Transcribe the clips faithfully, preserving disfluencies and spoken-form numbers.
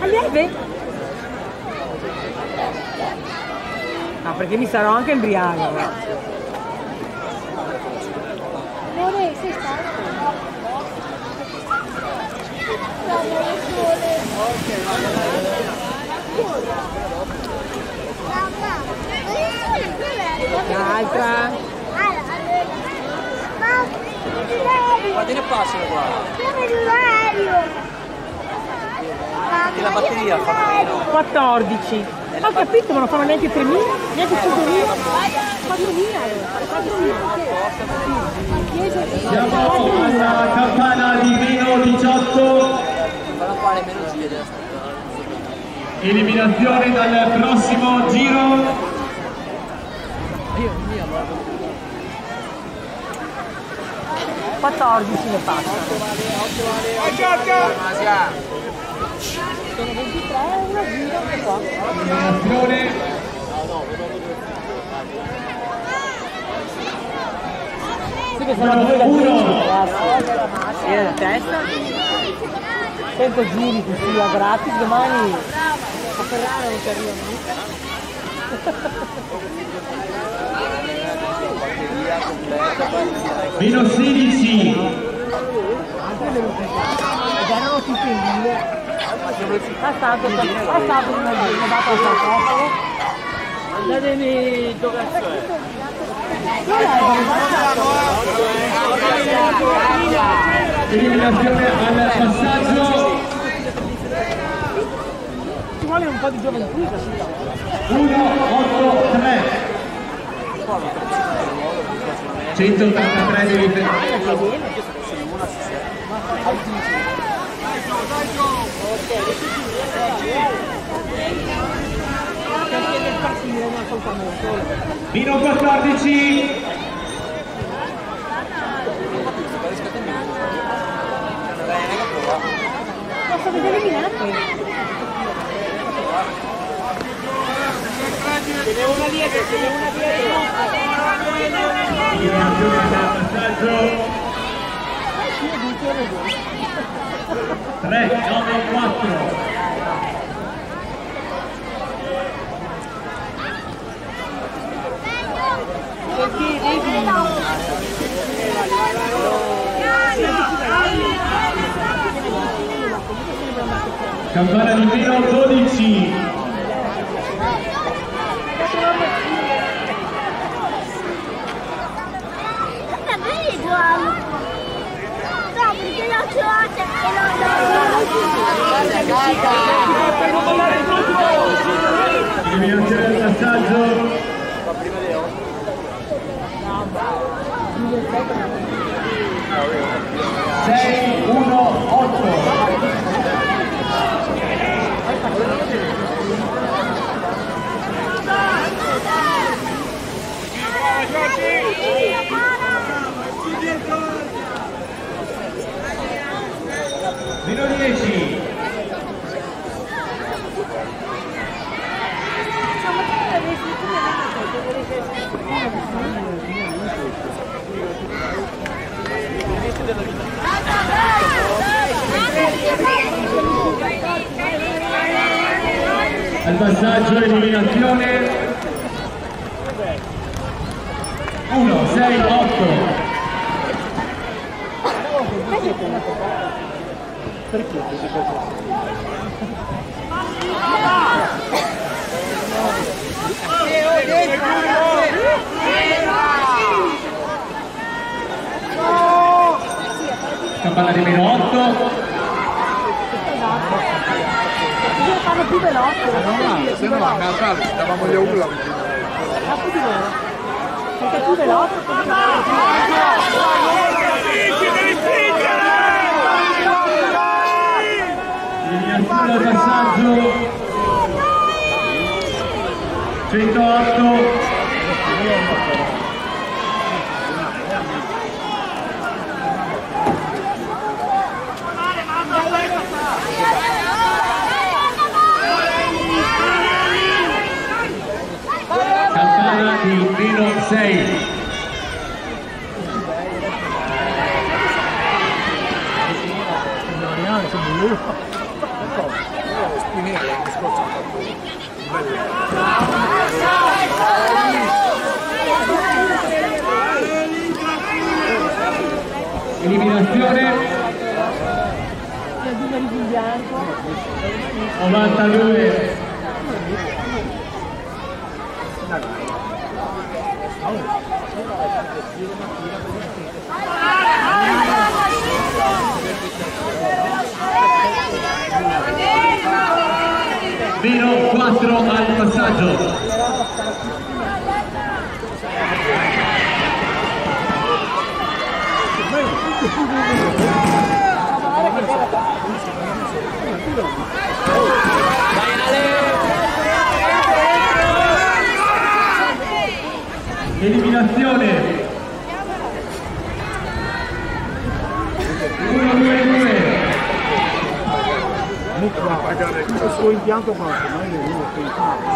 Allieve? Ah, perché mi sarò anche embriaco. Amore, sei stato? L'altra. Quanti ne passano qua? E la batteria fa meno. quattordici. Ho capito, ma non fanno neanche tremila, neanche cinquemila. quattromila. Siamo alla campana di meno diciotto. Fanno fare meno giri. Eliminazione dal prossimo giro. quattordici ne passa. Sono ventitré, una gira qua. Eliminazione. Sì, che sono due da tredici, ragazzi. E la testa? cento giri così a gratis, domani a Ferrara non ci arrivano. Meno sedici. Ed erano tutti in due. Passato, passato una data al sarcofago. Datemi dove cazzo è. Eliminazione al passaggio. Ci vuole un po' di gioventù. uno otto tre. centottantatré devi fermare. Meno quattordici. Posso vedere eliminato? Ce n'è una dietro, ce n'è una dietro. Eliminazione al passaggio. tre nove quattro. Campana di meno dodici. Eliminazione del passaggio. sei uno otto. Meno dieci. Al passaggio eliminazione uno sei otto. Perché? Campana di meno otto. Io fanno più veloce. No, se no a Natale stavamo gli auguri. Ma più di loro. Perché più veloce. Eliminazione al passaggio centootto. Campana di meno sei. i neri l'anno scorso hanno fatto eliminazione La due di bianco. novantadue. Vino quattro al passaggio. Eliminazione. uno due due. il suo impianto qua, ma è uno che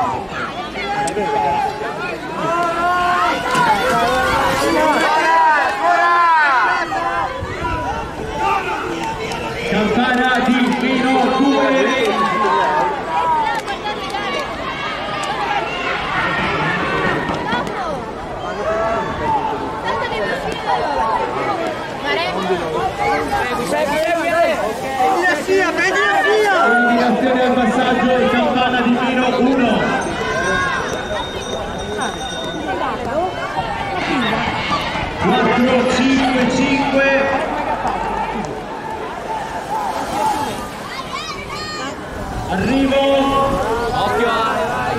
campana di Vino due. Eliminazione al passaggio, campana di Vino uno. quattro cinque cinque. Arrivo. Occhio a...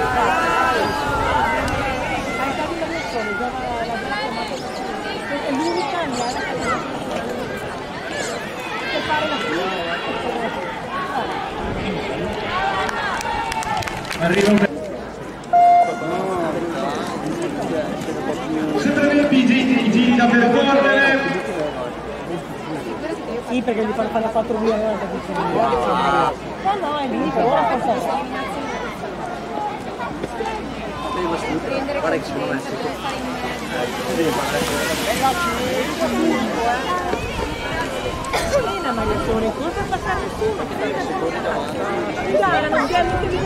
Arrivo. Sempre venti i giri da percorrere. Sì, perché gli fanno fare quattro via volta più no, no, è vinto, ora forse. Guarda che secondo me Una magliazione, come per passare nessuno? Dai, non c'è niente di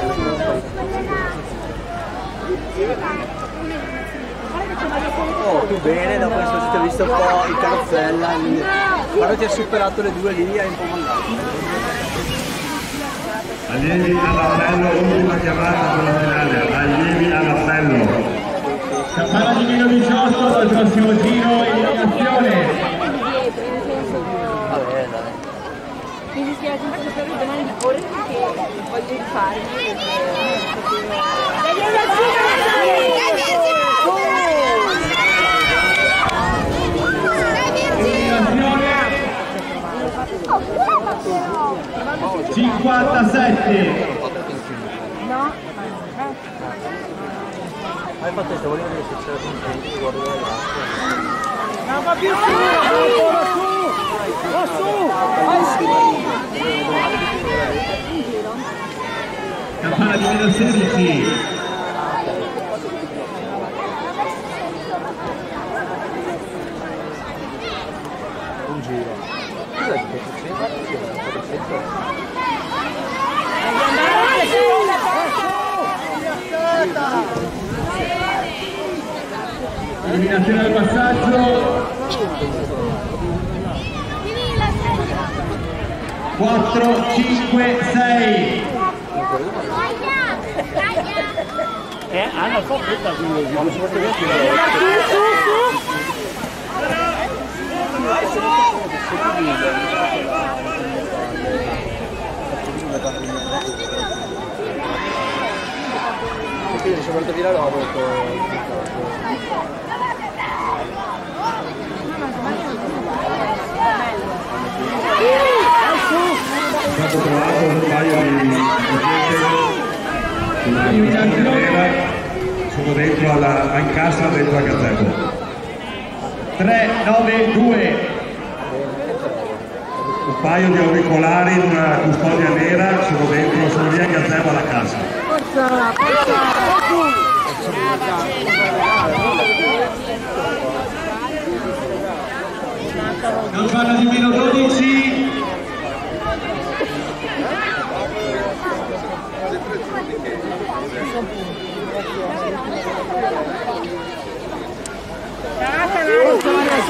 oh, tu bene, dopo che sono stato visto un po' in carrozzella lì. Quando ti ha superato le due lì hai un po' mandato. Allievi all'appello, ultima chiamata per la finale. Allievi all'appello. Campana di Vino diciotto dal prossimo giro, eliminazione. Vabbè, dai. Mi dispiace anche per lui domani di correre perché voglio rifare. cinquantasette. No, Hai fatto questo, volevo vedere se c'era un guardo non va più su, va su, va su, vai su. Campana di Vino sedici. un giro. Cos'è che succede? Eliminazione al passaggio. quattro cinque sei. Eh, hanno fatto quindi. Quindi sono venuto via la roba. È stato trovato un paio di sono dentro alla incassa dentro al gazebo. tre nove due. Un paio di auricolari in una custodia nera sono dentro, sono via gazebo alla cassa. Campana di Vino dodici.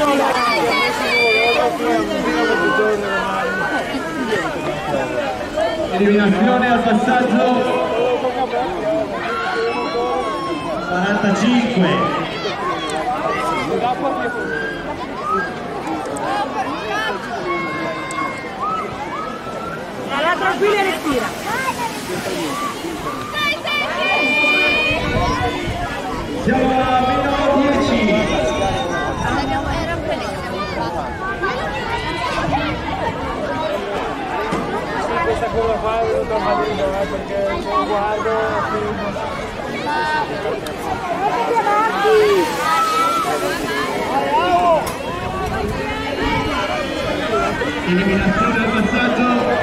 Eliminazione al passaggio quarantacinque. Alla tranquilla e respira. Siamo a meno dieci. Questa cosa qua è venuta a Madrid, perché se lo guardo Eliminazione al passaggio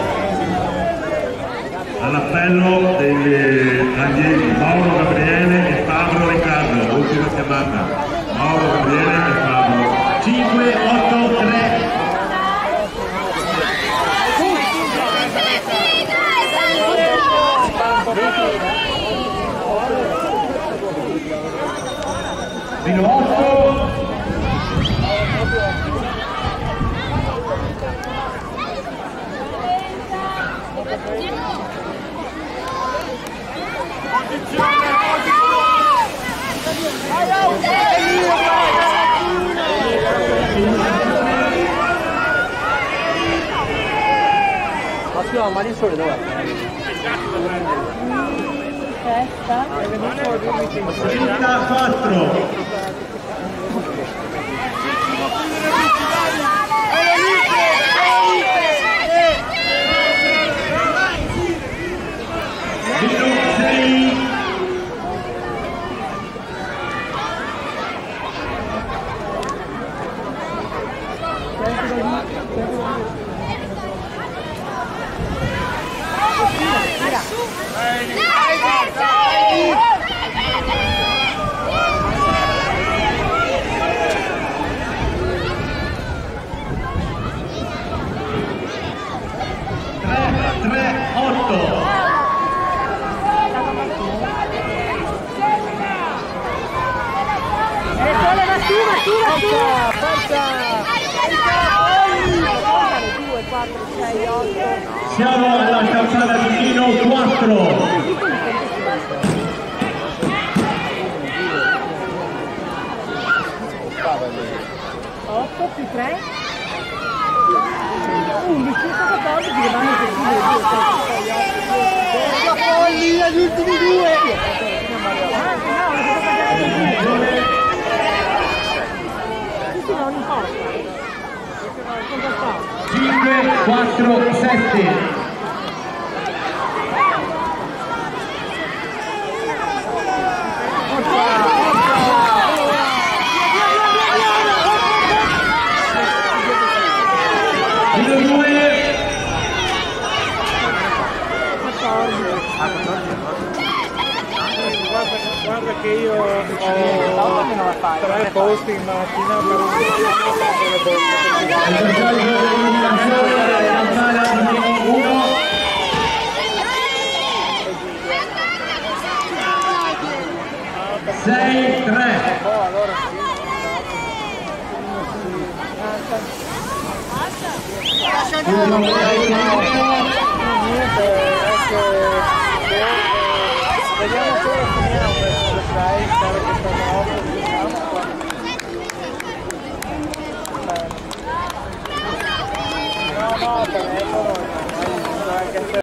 all'appello degli allievi Mauro Gabriele e Pablo Riccardo, ultima chiamata. Mauro Gabriele e Pablo. cinque otto tre. Meno otto. Ma scusa, ma di sole dov'è? Testa. trentaquattro. Siamo alla campana di Nino quattro. otto più tre. undici, quattordici, rimane così. Gli ultimi due. Non importa. cinque quattro sette. Guarda che io ho tre posti in macchina per un sei tre. vediamo solo finiamo questo dai, stare questa nuova no no telefono